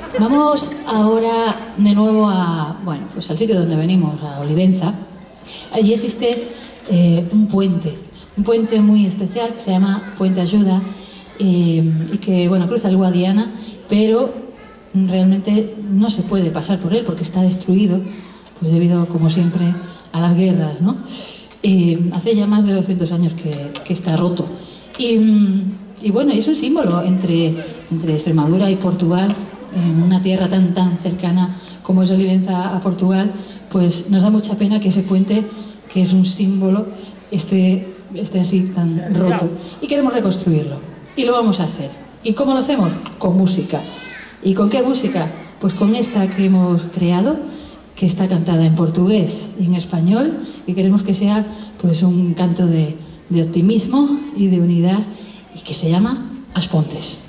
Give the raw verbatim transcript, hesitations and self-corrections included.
Vamos ahora de nuevo a, bueno, pues al sitio donde venimos, a Olivenza. Allí existe eh, un puente, un puente muy especial que se llama Puente Ayuda eh, y que, bueno, cruza el Guadiana, pero realmente no se puede pasar por él porque está destruido, pues debido, como siempre, a las guerras, ¿no? Eh, hace ya más de doscientos años que, que está roto. Y, y bueno, es un símbolo entre, entre Extremadura y Portugal, en una tierra tan, tan cercana como es Olivenza a Portugal. Pues nos da mucha pena que ese puente, que es un símbolo, esté, esté así tan roto. Y queremos reconstruirlo. Y lo vamos a hacer. ¿Y cómo lo hacemos? Con música. ¿Y con qué música? Pues con esta que hemos creado, que está cantada en portugués y en español, y queremos que sea pues un canto de, de optimismo y de unidad, y que se llama As Pontes.